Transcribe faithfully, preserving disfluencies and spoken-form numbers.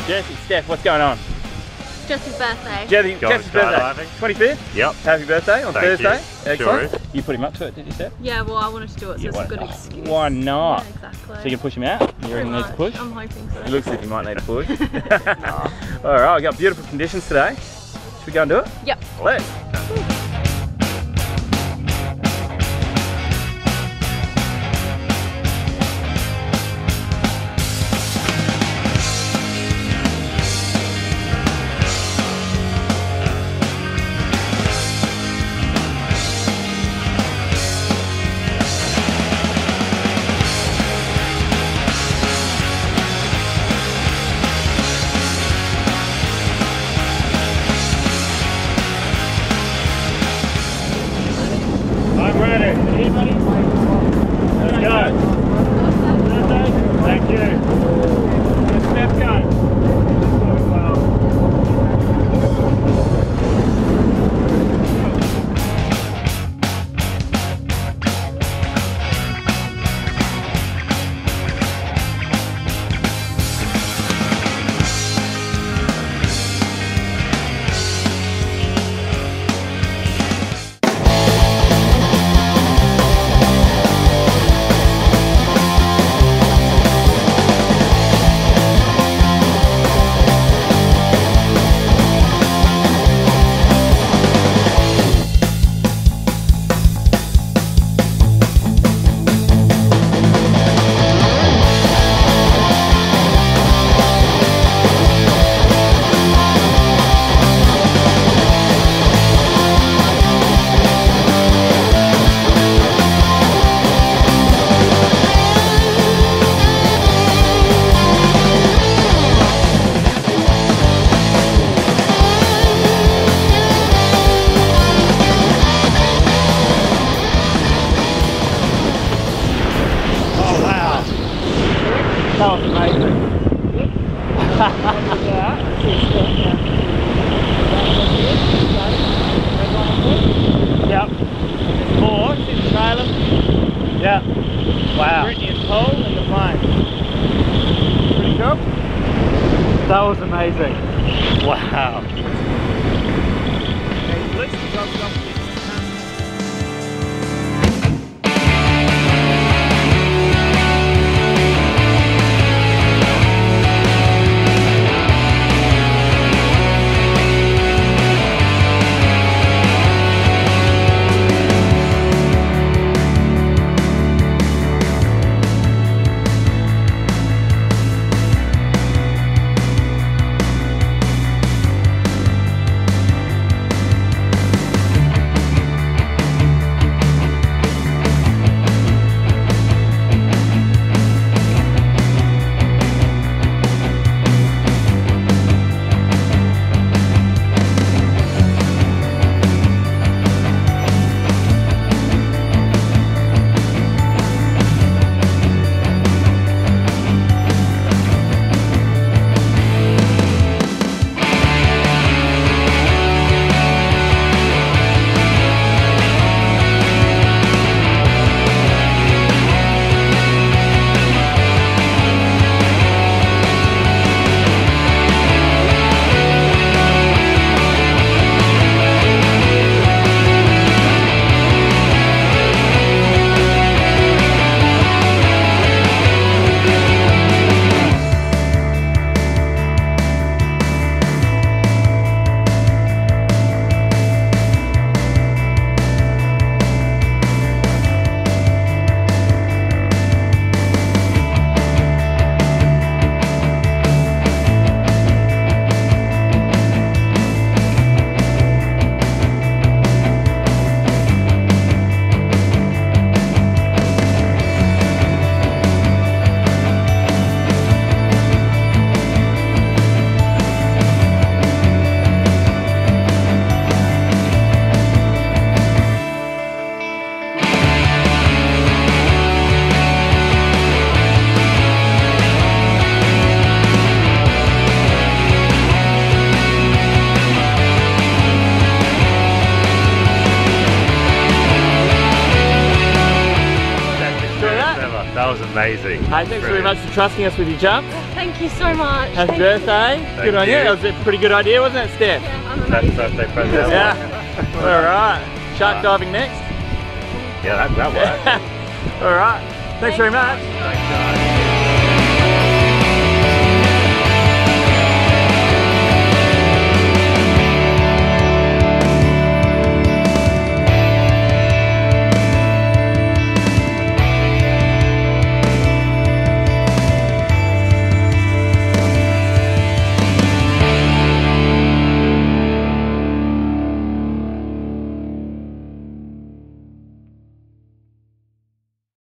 Jesse, Steph, what's going on? Jesse's birthday. Jesse, Jesse's birthday. twenty-fifth? Yep. Happy birthday on Thank Thursday. You. Excellent. Sure. You put him up to it, did you, Steph? Yeah, well, I wanted to do it, so you it's a good excuse. Why not? Yeah, exactly. So you can push him out? You reckon he needs a push? I'm hoping so. It looks as if he might need a push. Alright, we've got beautiful conditions today. Should we go and do it? Yep. Let's. That was amazing. Yep. More, sit and trail them. Yeah. Wow. Brittany and Paul and the plane. Pretty cool. That was amazing. Wow. That was amazing. Hey, thanks very much for trusting us with your jump. Thank you so much. Happy Thank birthday. Thank Good on you. you. That was a pretty good idea, wasn't it, Steph? Yeah, I'm That's amazing. birthday present. Yeah. Alright. Shark diving next. Yeah, that, that worked. Alright. Thanks very much. Thanks, guys.